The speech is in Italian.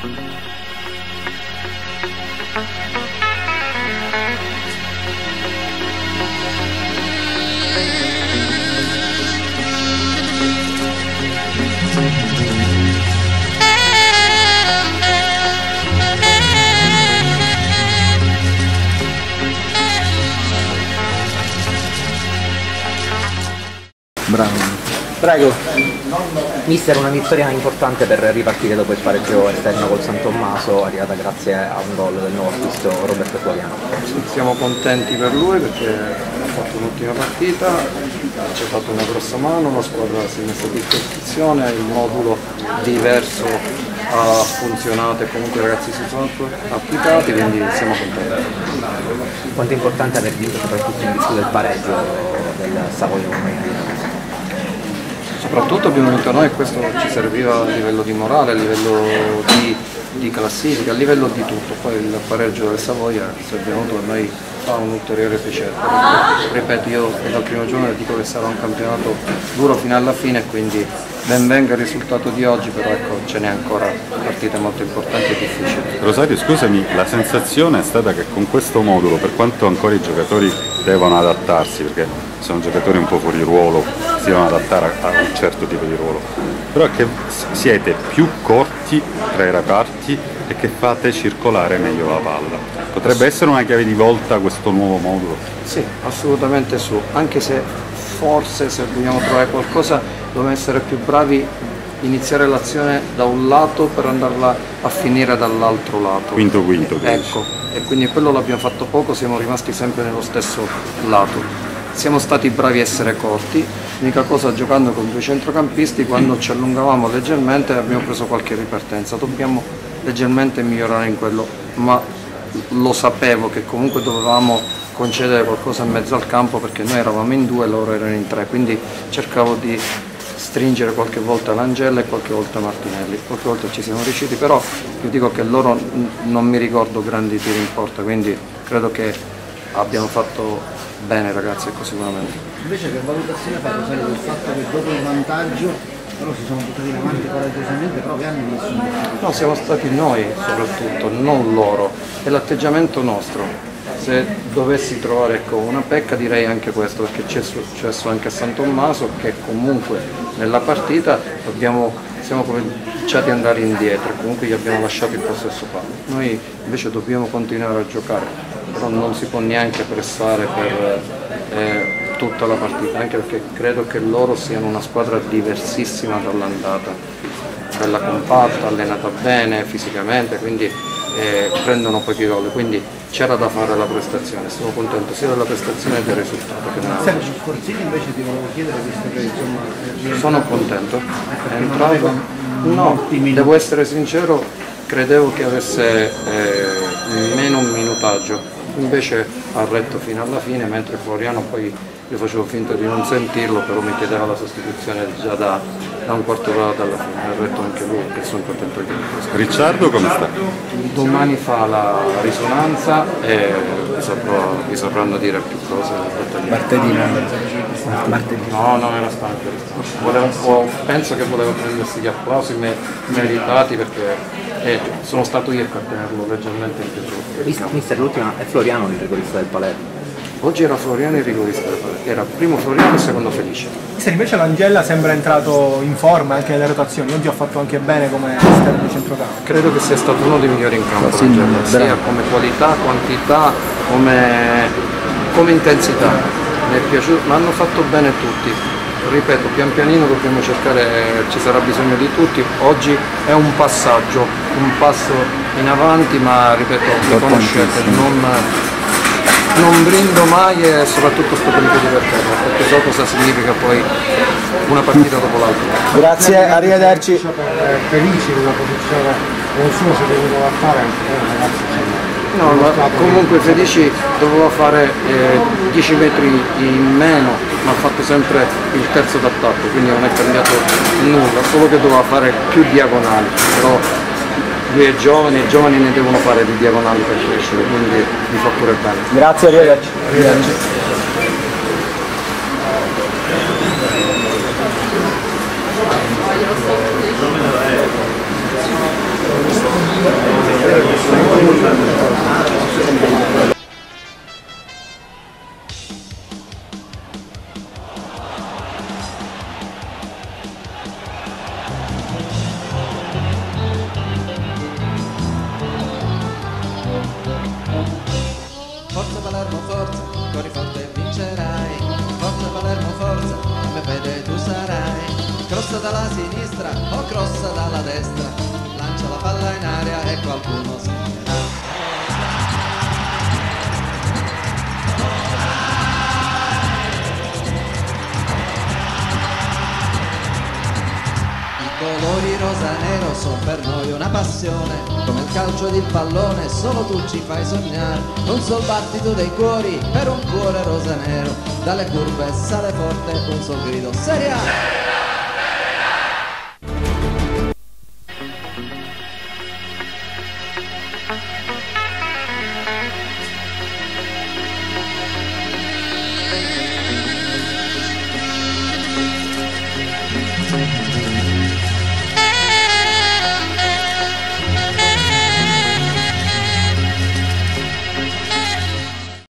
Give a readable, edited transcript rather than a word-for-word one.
Bravo. Prego. Mister, una vittoria importante per ripartire dopo il pareggio esterno col San Tommaso, arrivata grazie a un gol del nuovo acquisto Roberto Floriano. Siamo contenti per lui perché ha fatto un'ottima partita, ci ha fatto una grossa mano, la squadra si è messa a disposizione, il modulo diverso ha funzionato e comunque i ragazzi si sono applicati, quindi siamo contenti. Quanto è importante aver vinto soprattutto in virtù del pareggio del Savoia? Soprattutto abbiamo vinto noi e questo ci serviva a livello di morale, a livello di classifica, a livello di tutto. Poi il pareggio del Savoia, se è venuto a noi, fa un ulteriore piacere. Ripeto, io dal primo giorno dico che sarà un campionato duro fino alla fine, quindi ben venga il risultato di oggi, però ecco, ce n'è ancora partite molto importanti e difficili. Rosario, scusami, la sensazione è stata che con questo modulo, per quanto ancora i giocatori devono adattarsi, perché sono giocatori un po' fuori ruolo, si devono adattare a un certo tipo di ruolo, però che siete più corti tra i reparti e che fate circolare meglio la palla. Potrebbe essere una chiave di volta questo nuovo modulo? Sì, assolutamente su, anche se forse se vogliamo trovare qualcosa dobbiamo essere più bravi, iniziare l'azione da un lato per andarla a finire dall'altro lato. Quinto, ecco, e quindi quello l'abbiamo fatto poco, siamo rimasti sempre nello stesso lato. Siamo stati bravi a essere corti, l'unica cosa giocando con due centrocampisti, quando ci allungavamo leggermente abbiamo preso qualche ripartenza, dobbiamo leggermente migliorare in quello, ma lo sapevo che comunque dovevamo concedere qualcosa in mezzo al campo perché noi eravamo in due e loro erano in tre, quindi cercavo di stringere qualche volta l'Angella e qualche volta Martinelli, qualche volta ci siamo riusciti, però io dico che loro non mi ricordo grandi tiri in porta, quindi credo che abbiamo fatto bene ragazzi, ecco sicuramente. Invece che valutazione fa Rosario del fatto che dopo il vantaggio loro si sono buttati in avanti coraggiosamente, però che hanno messo? No, siamo stati noi soprattutto, non loro, è l'atteggiamento nostro. Se dovessi trovare ecco, una pecca direi anche questo, perché ci è successo anche a San Tommaso che comunque nella partita siamo cominciati ad andare indietro, comunque gli abbiamo lasciato il possesso palla. Noi invece dobbiamo continuare a giocare, però non si può neanche pressare per tutta la partita, anche perché credo che loro siano una squadra diversissima dall'andata, bella compatta, allenata bene fisicamente, quindi prendono pochi gol, quindi c'era da fare la prestazione, sono contento sia della prestazione che del risultato che non Sergio Sforzini invece ti volevo chiedere, visto che insomma sono contento, è entrato, no, devo essere sincero, credevo che avesse meno un minutaggio, invece ha retto fino alla fine, mentre Floriano poi io facevo finta di non sentirlo, però mi chiedeva la sostituzione già da un quarto d'ora dalla fine, ha retto anche lui, che sono contento di questo. Ricciardo come sta? Domani fa la risonanza e vi sapranno dire più cose. martedì. No, non era stanco. Penso che voleva prendersi gli applausi meritati perché sono stato io a tenerlo leggermente in piaciuto. Mister, l'ultima è Floriano il rigorista del Palermo. Oggi era Floriano il rigorista del Palermo, era primo Floriano e secondo Felice. Se invece l'Angella sembra entrato in forma anche nelle rotazioni, oggi ha fatto anche bene come esterno centrocampo. Credo che sia stato uno dei migliori in campo, sia come qualità, quantità, come intensità. Mi è piaciuto, ma hanno fatto bene tutti. Ripeto, pian pianino dobbiamo cercare, ci sarà bisogno di tutti. Oggi è un passaggio, un passo in avanti, ma ripeto, mi conoscete, non brindo mai e soprattutto sto per i piedi per terra, perché so cosa significa poi una partita dopo l'altra. Grazie, arrivederci. Felici della posizione, nessuno si è dovuto adattare, ragazzi. No, ma comunque Felici doveva fare 10 metri in meno, ma ha fatto sempre il terzo d'attacco, quindi non è cambiato nulla, solo che doveva fare più diagonali, però lui è giovane e i giovani ne devono fare di diagonali per crescere, quindi mi fa pure bene. Grazie, arrivederci. Arrivederci. crossa dalla destra, lancia la palla in aria e qualcuno segnerà. I colori rosa e nero sono per noi una passione, come il calcio ed il pallone, solo tu ci fai sognare. Un sol battito dei cuori per un cuore rosa e nero, dalle curve sale forte un sol grido: Serie A!